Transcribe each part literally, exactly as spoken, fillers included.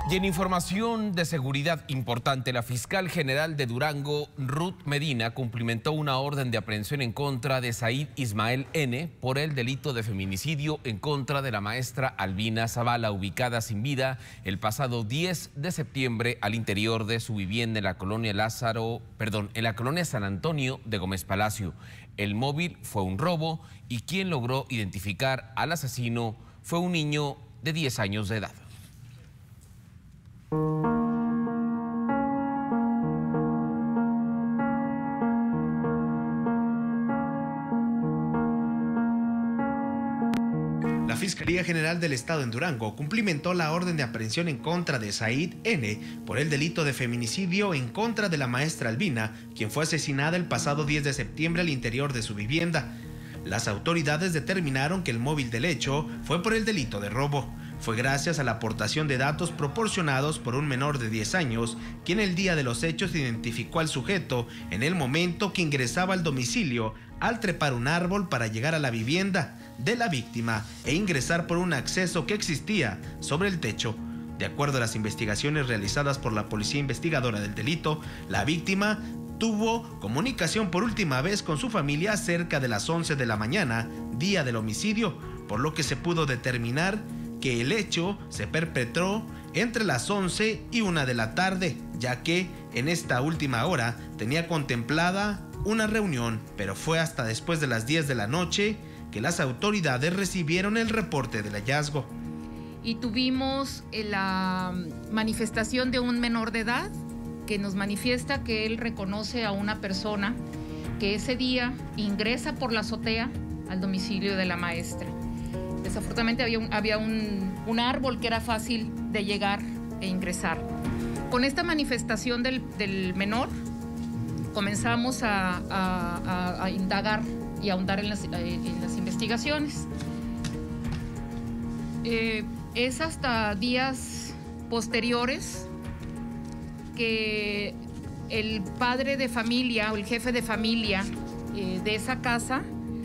Y en información de seguridad importante, la fiscal general de Durango, Ruth Medina, cumplimentó una orden de aprehensión en contra de Said Ismael N. por el delito de feminicidio en contra de la maestra Albina Zavala, ubicada sin vida el pasado diez de septiembre al interior de su vivienda en la colonia Lázaro, perdón, en la colonia San Antonio de Gómez Palacio. El móvil fue un robo y quien logró identificar al asesino fue un niño de diez años de edad. La Fiscalía General del Estado en Durango cumplimentó la orden de aprehensión en contra de Said N. por el delito de feminicidio en contra de la maestra Albina, quien fue asesinada el pasado diez de septiembre al interior de su vivienda. Las autoridades determinaron que el móvil del hecho fue por el delito de robo. Fue gracias a la aportación de datos proporcionados por un menor de diez años, quien el día de los hechos identificó al sujeto en el momento que ingresaba al domicilio al trepar un árbol para llegar a la vivienda de la víctima e ingresar por un acceso que existía sobre el techo. De acuerdo a las investigaciones realizadas por la Policía Investigadora del Delito, la víctima tuvo comunicación por última vez con su familia cerca de las once de la mañana, día del homicidio, por lo que se pudo determinar que el hecho se perpetró entre las once y una de la tarde, ya que en esta última hora tenía contemplada una reunión, pero fue hasta después de las diez de la noche que las autoridades recibieron el reporte del hallazgo. Y tuvimos la manifestación de un menor de edad que nos manifiesta que él reconoce a una persona que ese día ingresa por la azotea al domicilio de la maestra. Desafortunadamente había, un, había un, un árbol que era fácil de llegar e ingresar. Con esta manifestación del, del menor, comenzamos a, a, a, a indagar y a ahondar en las, en las investigaciones. Eh, es hasta días posteriores que el padre de familia o el jefe de familia eh, de esa casa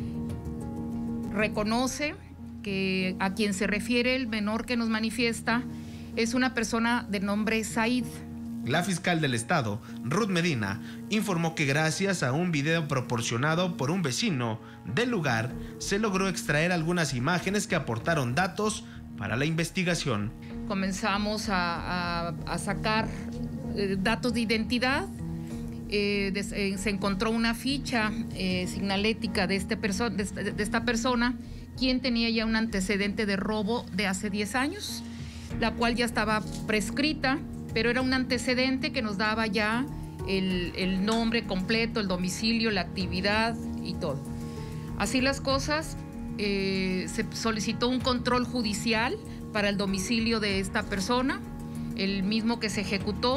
reconoce que a quien se refiere el menor que nos manifiesta es una persona de nombre Said. La fiscal del estado, Ruth Medina, informó que gracias a un video proporcionado por un vecino del lugar, se logró extraer algunas imágenes que aportaron datos para la investigación. Comenzamos a, a, a sacar eh, datos de identidad. Eh, de, eh, se encontró una ficha eh, signalética de, este perso de, de esta persona, quien tenía ya un antecedente de robo de hace diez años, la cual ya estaba prescrita, pero era un antecedente que nos daba ya el, el nombre completo, el domicilio, la actividad y todo. Así las cosas, eh, se solicitó un control judicial para el domicilio de esta persona, el mismo que se ejecutó,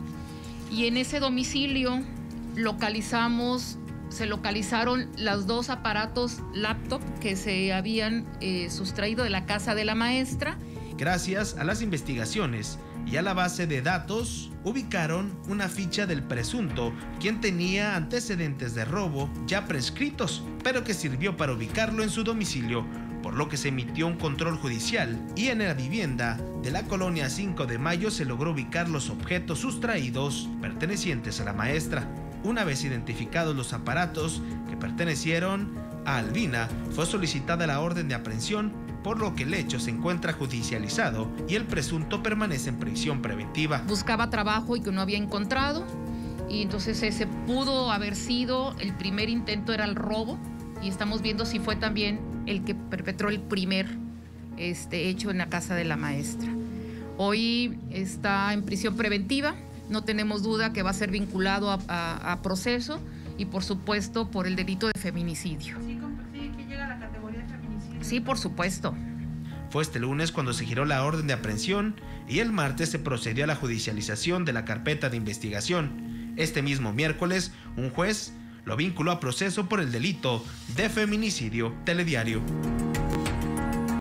y en ese domicilio localizamos, se localizaron los dos aparatos laptop que se habían eh, sustraído de la casa de la maestra. Gracias a las investigaciones y a la base de datos, ubicaron una ficha del presunto, quien tenía antecedentes de robo ya prescritos, pero que sirvió para ubicarlo en su domicilio, por lo que se emitió un control judicial y en la vivienda de la colonia cinco de mayo se logró ubicar los objetos sustraídos pertenecientes a la maestra. Una vez identificados los aparatos que pertenecieron a Albina, fue solicitada la orden de aprehensión, por lo que el hecho se encuentra judicializado y el presunto permanece en prisión preventiva. Buscaba trabajo y que no había encontrado, y entonces ese pudo haber sido, el primer intento era el robo, y estamos viendo si fue también el que perpetró el primer este, hecho en la casa de la maestra. Hoy está en prisión preventiva, no tenemos duda que va a ser vinculado a, a, a proceso y por supuesto por el delito de feminicidio. ¿Sí, sí que llega a la categoría de feminicidio? Sí, por supuesto. Fue este lunes cuando se giró la orden de aprehensión y el martes se procedió a la judicialización de la carpeta de investigación. Este mismo miércoles, un juez lo vinculó a proceso por el delito de feminicidio. Telediario.